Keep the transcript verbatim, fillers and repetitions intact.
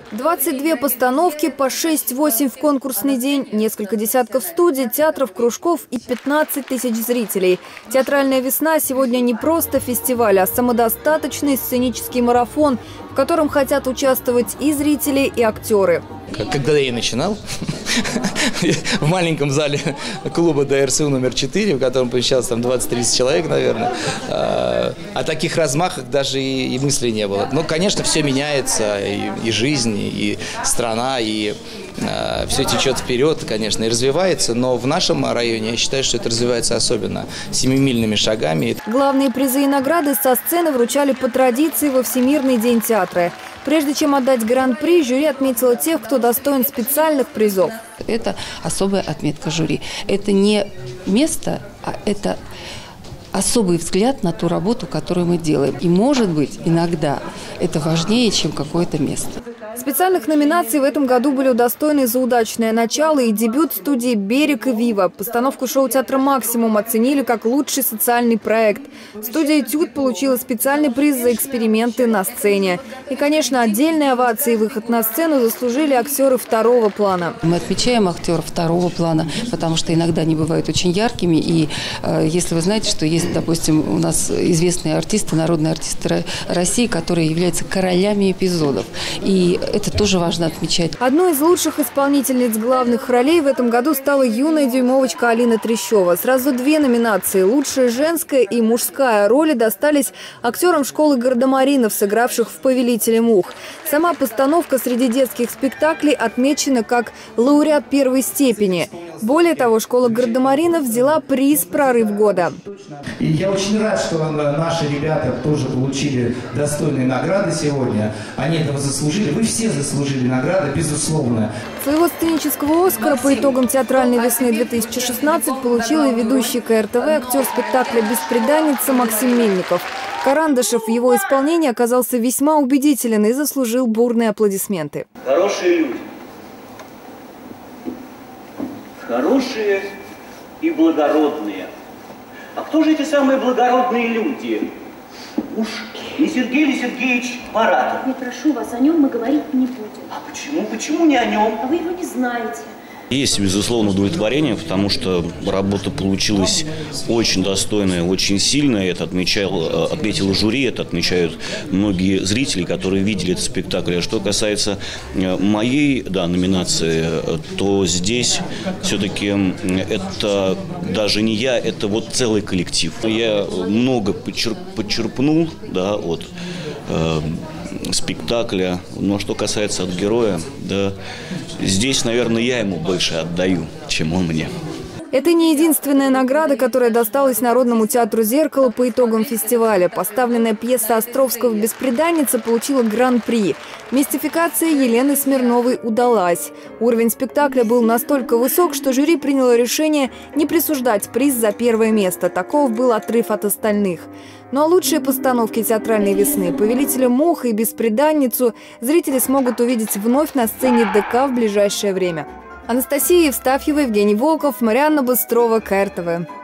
двадцать две постановки, по шесть-восемь в конкурсный день, несколько десятков студий, театров, кружков и пятнадцать тысяч зрителей. Театральная весна сегодня не просто фестиваль, а самодостаточный сценический марафон, в котором хотят участвовать и зрители, и актеры. Когда я начинал, в маленьком зале клуба ДРСУ номер четыре, в котором помещалось там двадцать-тридцать человек, наверное, о таких размахах даже и, и мысли не было. Ну, конечно, все меняется, и, и жизнь, и страна, и э, все течет вперед, конечно, и развивается, но в нашем районе я считаю, что это развивается особенно семимильными шагами. Главные призы и награды со сцены вручали по традиции во Всемирный день театра. Прежде чем отдать гран-при, жюри отметило тех, кто достоин специальных призов. Это особая отметка жюри. Это не место, а это особый взгляд на ту работу, которую мы делаем. И, может быть, иногда это важнее, чем какое-то место. Специальных номинаций в этом году были удостоены за удачное начало и дебют студии «Берег» и «Вива». Постановку шоу театра «Максимум» оценили как лучший социальный проект. Студия «Этюд» получила специальный приз за эксперименты на сцене. И, конечно, отдельные овации и выход на сцену заслужили актеры второго плана. Мы отмечаем актеров второго плана, потому что иногда они бывают очень яркими. И э, если вы знаете, что есть, допустим, у нас известные артисты, народные артисты России, которые являются королями эпизодов. И это тоже важно отмечать. Одной из лучших исполнительниц главных ролей в этом году стала юная дюймовочка Алина Трещева. Сразу две номинации – лучшая женская и мужская роли достались актерам школы гардемаринов, сыгравших в «Повелителе мух». Сама постановка среди детских спектаклей отмечена как лауреат первой степени. Более того, школа гардемаринов взяла приз «Прорыв года». И я очень рад, что наши ребята тоже получили достойные награды сегодня. Они этого заслужили. Вы все заслужили награды, безусловно. Своего сценического «Оскара» по итогам театральной весны две тысячи шестнадцать получил и ведущий ка эр тэ вэ, актер спектакля «Бесприданница» Максим Мельников. Карандашев в его исполнении оказался весьма убедителен и заслужил бурные аплодисменты. Хорошие люди. Хорошие и благородные. А кто же эти самые благородные люди? Уж не Сергей ли Сергеевич Паратов? Не прошу вас, о нем мы говорить не будем. А почему? Почему не о нем? А вы его не знаете. Есть, безусловно, удовлетворение, потому что работа получилась очень достойная, очень сильная. Это отмечал, отметило жюри, это отмечают многие зрители, которые видели этот спектакль. А что касается моей да, номинации, то здесь все-таки это даже не я, это вот целый коллектив. Я много подчерпнул да, от э, спектакля, но что касается от героя, да, здесь, наверное, я ему больше отдаю, чем он мне. Это не единственная награда, которая досталась Народному театру «Зеркало» по итогам фестиваля. Поставленная пьеса Островского «Бесприданница» получила гран-при. Мистификация Елены Смирновой удалась. Уровень спектакля был настолько высок, что жюри приняло решение не присуждать приз за первое место. Таков был отрыв от остальных. Ну а лучшие постановки театральной весны «Повелителя мух» и «Бесприданницу» зрители смогут увидеть вновь на сцене дэ ка в ближайшее время. Анастасия Евстафьева, Евгений Волков, Марианна Быстрова, ка эр тэ вэ.